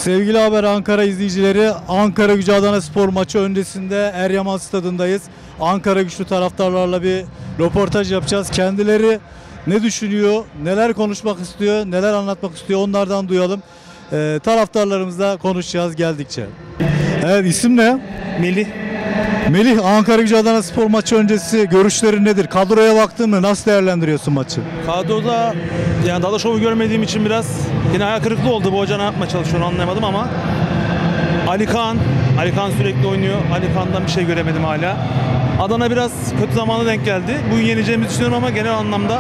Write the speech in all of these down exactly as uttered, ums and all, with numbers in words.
Sevgili Haber Ankara izleyicileri, Ankara Gücü Adanaspor maçı öncesinde Eryaman Stadı'ndayız. Ankara Güçlü taraftarlarla bir röportaj yapacağız. Kendileri ne düşünüyor, neler konuşmak istiyor, neler anlatmak istiyor onlardan duyalım. Ee, taraftarlarımızla konuşacağız geldikçe. Evet, isim ne? Melih. Melih, Ankara Gücü Adanaspor maçı öncesi görüşlerin nedir? Kadroya baktın mı? Nasıl değerlendiriyorsun maçı? Kadroda yani Dalaşov'u görmediğim için biraz yine hayal kırıklığı oldu. Bu hoca ne yapmaya çalışıyor anlayamadım ama Ali Kaan, Ali Kaan sürekli oynuyor. Ali Kaan'dan bir şey göremedim hala. Adana biraz kötü zamana denk geldi. Bugün yeneceğimizi düşünüyorum ama genel anlamda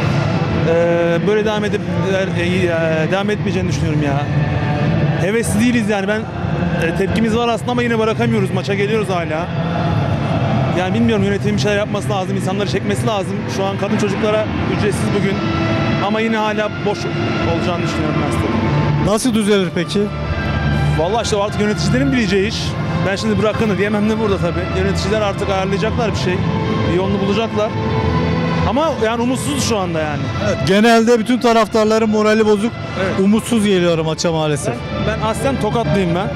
e, böyle devam edip e, devam etmeyeceğini düşünüyorum ya. Hevesli değiliz yani. Ben e, tepkimiz var aslında ama yine bırakamıyoruz. Maça geliyoruz hala. Yani bilmiyorum, yönetimin bir şeyler yapması lazım, insanları çekmesi lazım. Şu an kadın çocuklara ücretsiz bugün. Ama yine hala boş olacağını düşünüyorum ben size. Nasıl düzelir peki? Vallahi işte artık yöneticilerin bileceği iş. Ben şimdi bırakın da diyemem de burada tabii. Yöneticiler artık ayarlayacaklar bir şey. Bir yolunu bulacaklar. Ama yani umutsuz şu anda yani. Evet, genelde bütün taraftarların morali bozuk, Evet. umutsuz geliyor maça maalesef. Ben, ben aslen Tokatlıyım ben.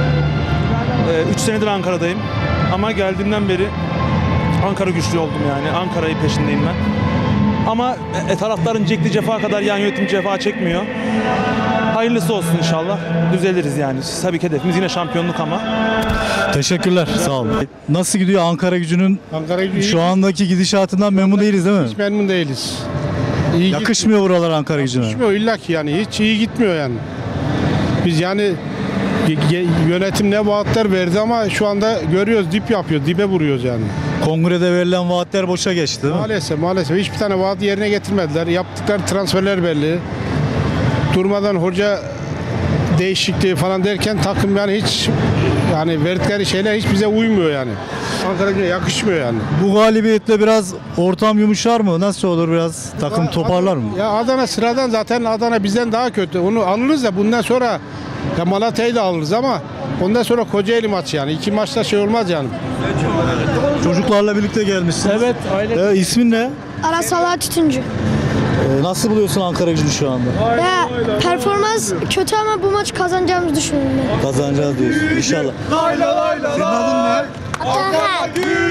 üç ee, senedir Ankara'dayım. Ama geldiğimden beri Ankara güçlü oldum yani. Ankara'yı peşindeyim ben. Ama e, taraftarın çektiği cefa kadar yan yönetim cefa çekmiyor. Hayırlısı olsun inşallah. Düzeliriz yani. Tabii ki hedefimiz yine şampiyonluk ama. Teşekkürler, sağ olun. Nasıl gidiyor Ankara Gücü'nün Ankara Gücü şu andaki gidişatından memnun değiliz değil mi? hiç memnun değiliz. İyi Yakışmıyor buralar Ankara Gücü'ne. gitmiyor illa ki yani hiç iyi gitmiyor yani. Biz yani ge- yönetim ne vaatler verdi ama şu anda görüyoruz, dip yapıyor, dibe vuruyoruz yani. Kongrede verilen vaatler boşa geçti değil mi? Maalesef maalesef hiçbir tane vaat yerine getirmediler. Yaptıkları transferler belli. Durmadan hoca değişikliği falan derken takım yani hiç yani verdikleri şeyler hiç bize uymuyor yani. Ankara Gücü'ne yakışmıyor yani. Bu galibiyetle biraz ortam yumuşar mı? Nasıl olur, biraz takım toparlar mı? Ya Adana sıradan, zaten Adana bizden daha kötü. Onu alırız da bundan sonra ya Malatya'yı da alırız ama ondan sonra Kocaeli maçı yani. İki maçta şey olmaz yani. Çocuklarla birlikte gelmişsiniz. Evet, aile. Ee, ismin ne? Arasalar Tütüncü. Ee, nasıl buluyorsun Ankara Gücü'nü şu anda? Ya performans kötü ama bu maç kazanacağımızı düşünüyorum ben. Kazanacağız diyorsun inşallah. Senin adın ne? Ataha.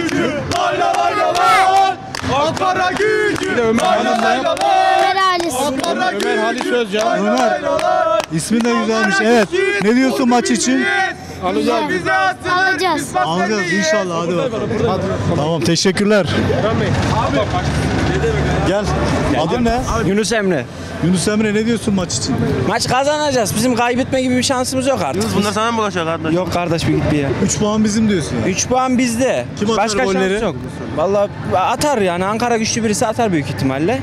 Ankara Gücü. Ömer Hanım ne? Ömer Halis. Ömer Halis Özcan. Ömer. İsmin de güzelmiş. Evet. Ne diyorsun maç için? Alacağız. Alacağız. Alacağız inşallah. Hadi bakalım. Tamam, teşekkürler. Gel. Adın ne? Yunus Emre. Yunus Emre, ne diyorsun maç için? Maç kazanacağız. Bizim kaybetme gibi bir şansımız yok artık. Yunus Bunlar sana mı bulaşıyor kardeş? Yok kardeş, bir git bir ya. üç puan bizim diyorsun ya. üç puan bizde. Kim atar Başka golleri? şans yok. Vallahi atar yani. Ankara güçlü birisi atar büyük ihtimalle.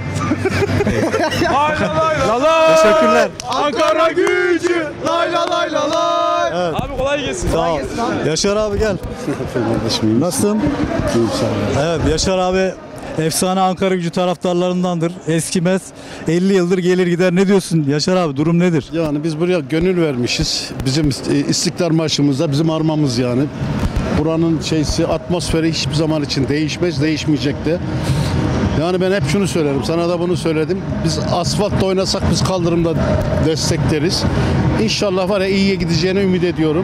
Teşekkürler. Ankara Gücü! Lay la lay la lay! Evet. Abi kolay gelsin. Sağ ol. Yaşar abi gel. Nasılsın? Evet, Yaşar abi efsane Ankara Gücü taraftarlarındandır. Eskimez. elli yıldır gelir gider. Ne diyorsun Yaşar abi? Durum nedir? Yani biz buraya gönül vermişiz. Bizim İstiklal Marşımızda bizim armamız yani. Buranın şeysi, atmosferi hiçbir zaman için değişmez, değişmeyecek de. Yani ben hep şunu söylerim, sana da bunu söyledim. Biz asfaltta oynasak biz kaldırımda destekleriz. İnşallah var ya iyiye gideceğine ümit ediyorum.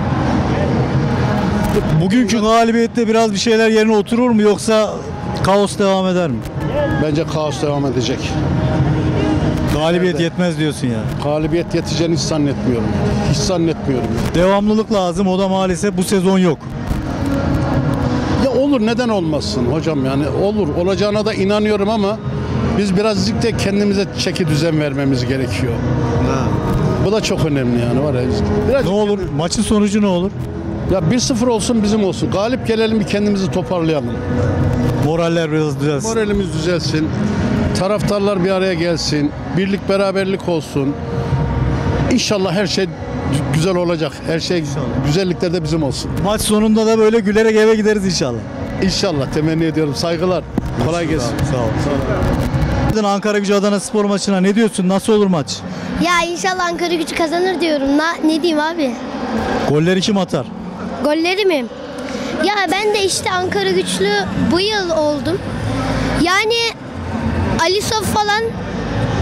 Bugünkü galibiyette biraz bir şeyler yerine oturur mu, yoksa kaos devam eder mi? Bence kaos devam edecek. Galibiyet yetmez diyorsun yani. Galibiyet yeteceğini hiç zannetmiyorum. Hiç zannetmiyorum. Devamlılık lazım. O da maalesef bu sezon yok. Ya olur, neden olmasın hocam, yani olur. Olacağına da inanıyorum ama biz birazcık da kendimize çeki düzen vermemiz gerekiyor. Bu da çok önemli yani, var ya. Birazcık Ne olur? Maçın sonucu ne olur? Ya bir sıfır olsun, bizim olsun. Galip gelelim, bir kendimizi toparlayalım. Moraller biraz düzelsin. Moralimiz düzelsin. Taraftarlar bir araya gelsin. Birlik beraberlik olsun. İnşallah her şey güzel olacak. Her şey, güzellikler de bizim olsun. Maç sonunda da böyle gülerek eve gideriz inşallah. İnşallah, temenni ediyorum. Saygılar. Kolay gelsin. Sağ ol. Ankara Gücü Adanaspor maçına ne diyorsun? Nasıl olur maç? Ya inşallah Ankara Gücü kazanır diyorum. Na, ne diyeyim abi? Golleri kim atar? Golleri mi? Ya ben de işte Ankara Güçlü bu yıl oldum. Yani Alisov falan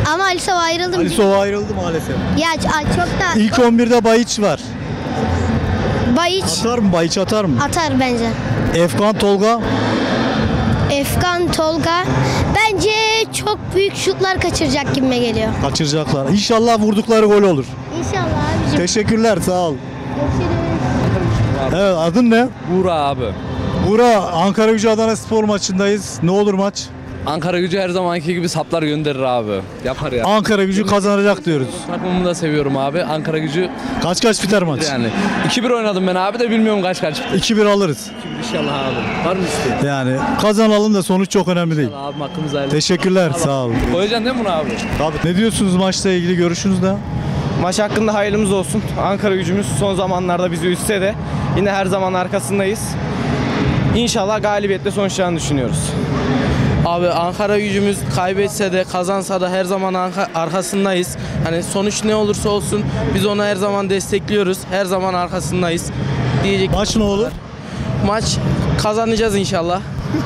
Ama Ali Sova ayrıldım. Ali Sova ayrıldı maalesef. Ya ç- çok da İlk on birde Bayiç var. Bayiç Atar mı? Bayiç atar mı? atar bence. Efkan Tolga. Efkan Tolga bence çok büyük şutlar kaçıracak gibime geliyor. Kaçıracaklar. İnşallah vurdukları gol olur. İnşallah abicim. Teşekkürler, sağ ol. Görüşürüz. Evet, adın ne? Buğra abi. Buğra, Ankara Gücü Adana Spor maçındayız. Ne olur maç? Ankara Gücü her zamanki gibi saplar gönderir abi. Yapar ya. Ankara Gücü kazanacak diyoruz. Takımımı da seviyorum abi. Ankara Gücü Kaç kaç biter maç? yani. iki bir oynadım ben abi de bilmiyorum kaç kaç. iki bir alırız. İnşallah abi. Var mı isteğin? Yani kazanalım da sonuç çok önemli değil. Abi hakkımız hayırlı. Teşekkürler, sağ olun. Koyacaksın değil mi bunu abi? Ne diyorsunuz maçla ilgili, görüşünüz ne? Maç hakkında hayırlımız olsun. Ankara Gücümüz son zamanlarda bizi üstse de yine her zaman arkasındayız. İnşallah galibiyetle sonuçlarını düşünüyoruz. Abi Ankara Gücümüz kaybetse de kazansa da her zaman arka- arkasındayız. Hani sonuç ne olursa olsun biz onu her zaman destekliyoruz. Her zaman arkasındayız. Diyecek Maç ne olur? maç kazanacağız inşallah.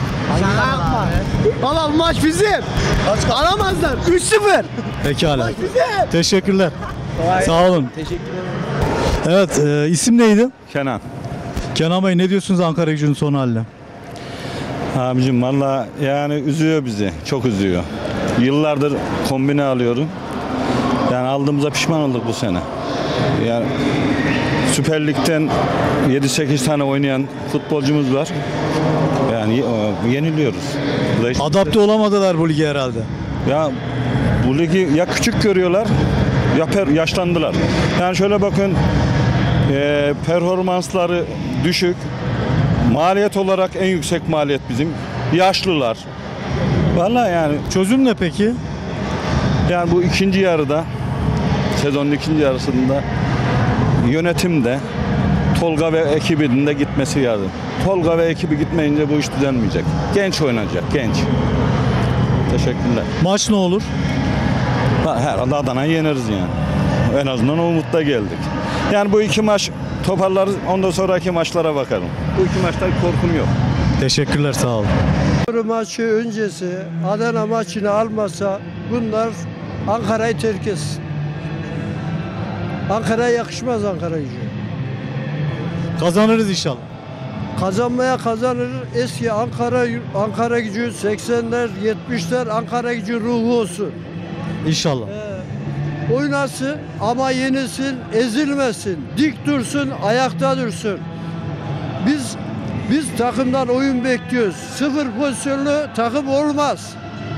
Baba bu maç bizim. Alamazlar. üç sıfır. Pekala. Teşekkürler. Sağ olun. Evet, e, isim neydi? Kenan. Kenan Bey, ne diyorsunuz Ankara Gücü'nün son haline? Abicim valla yani üzüyor bizi. Çok üzüyor. Yıllardır kombine alıyorum. Yani aldığımıza pişman olduk bu sene. Yani Süper Lig'den yedi sekiz tane oynayan futbolcumuz var. Yani e, yeniliyoruz. Bu da hiç- Adapte olamadılar bu lige herhalde. Ya bu ligi ya küçük görüyorlar ya per, yaşlandılar. Yani şöyle bakın e, performansları düşük. Maliyet olarak en yüksek maliyet bizim. Yaşlılar. Vallahi yani Çözüm ne peki? yani bu ikinci yarıda sezonun ikinci yarısında yönetimde Tolga ve ekibinin de gitmesi lazım. Tolga ve ekibi gitmeyince bu iş düzelmeyecek. Genç oynayacak, genç. Teşekkürler. Maç ne olur? Ha, herhalde Adana'yı yeneriz yani. En azından o umutla geldik. Yani bu iki maç toparlarız, ondan sonraki maçlara bakalım. Bu iki maçta korkum yok. Teşekkürler, sağ olun. Maçı öncesi Adana maçını almasa bunlar Ankara'yı terk etsin. Ankara'ya yakışmaz Ankara Gücü. Kazanırız inşallah. Kazanmaya kazanır. Eski Ankara Ankara Gücü seksenler yetmişler Ankara Gücü ruhu olsun. İnşallah. Oynasın ama yenilsin, ezilmesin, dik dursun, ayakta dursun. Biz biz takımdan oyun bekliyoruz. Sıfır pozisyonlu takım olmaz.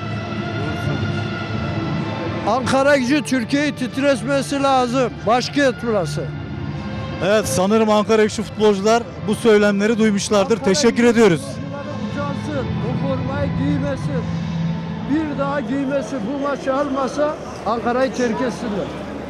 Ankara Gücü Türkiye'yi titretmesi lazım. Başkent burası. Evet, sanırım Ankara Gücü futbolcular bu söylemleri duymuşlardır. Ankara Teşekkür Gücü ediyoruz. futbolcuları Uzansın, o formayı giymesin. Bir daha giymesi bu maçı almasa Ankara'yı terk etsinler.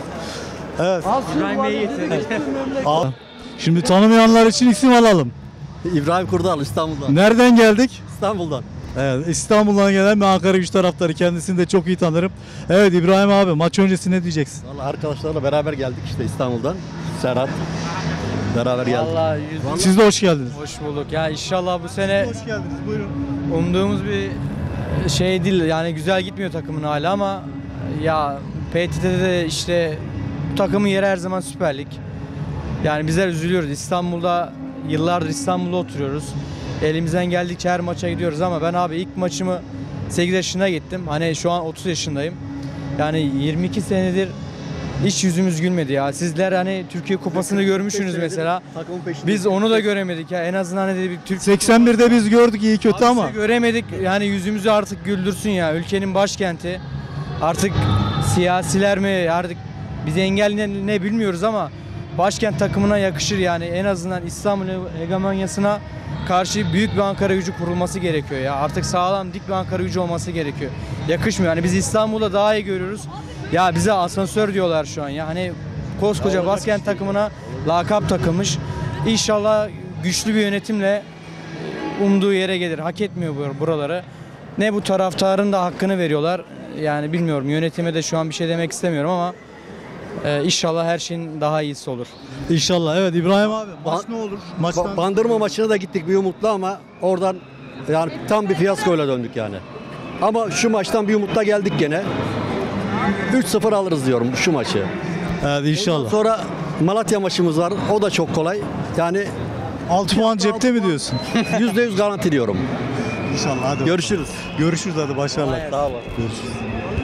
Evet. İbrahim Bey'i getirdik. Al. Şimdi tanımayanlar için isim alalım. İbrahim Kurdal İstanbul'dan. Nereden geldik? İstanbul'dan. Evet, İstanbul'dan gelen bir Ankara Gücü taraftarı. Kendisini de çok iyi tanırım. Evet İbrahim abi, maç öncesi ne diyeceksin? Vallahi arkadaşlarla beraber geldik işte İstanbul'dan. Serhat. Beraber geldik. Vallahi Siz de hoş geldiniz. hoş bulduk. Ya inşallah bu sene Hoş geldiniz. Buyurun. umduğumuz bir şey değil. Yani güzel gitmiyor takımın hala ama ya P T T'de de işte bu takımın yeri her zaman Süper Lig. Yani bizler üzülüyoruz. İstanbul'da yıllardır İstanbul'da oturuyoruz. Elimizden geldikçe her maça gidiyoruz ama ben abi ilk maçımı sekiz yaşında gittim. Hani şu an otuz yaşındayım. Yani yirmi iki senedir hiç yüzümüz gülmedi ya. Sizler hani Türkiye Kupası'nı görmüşsünüz mesela. Biz onu da göremedik ya. En azından hani bir Türk seksen birde biz gördük iyi kötü Abi ama. işte göremedik. Yani yüzümüzü artık güldürsün ya. Ülkenin başkenti. Artık siyasiler mi artık bizi engelleyen ne bilmiyoruz ama başkent takımına yakışır yani. En azından İstanbul hegemonyasına karşı büyük bir Ankara Gücü kurulması gerekiyor ya. Artık sağlam dik bir Ankara Gücü olması gerekiyor. Yakışmıyor. Yani biz İstanbul'da daha iyi görüyoruz. Ya bize asansör diyorlar şu an ya. Hani koskoca başkent takımına lakap takılmış. İnşallah güçlü bir yönetimle umduğu yere gelir. Hak etmiyor bu buraları. Ne bu taraftarın da hakkını veriyorlar. Yani bilmiyorum, yönetime de şu an bir şey demek istemiyorum ama e, inşallah her şeyin daha iyisi olur. İnşallah. Evet İbrahim abi, maç ne olur? Maçtan... Ba- Bandırma maçına da gittik bir umutla ama oradan yani tam bir fiyaskoyla döndük yani. Ama şu maçtan bir umutla geldik gene. üç sıfır alırız diyorum şu maçı. Evet inşallah. Sonra Malatya maçımız var. O da çok kolay. Yani altı puan cepte mi diyorsun? yüzde yüz garanti diyorum. İnşallah hadi. Görüşürüz. Görüşürüz hadi başarılar. Sağ olun. Görüşürüz.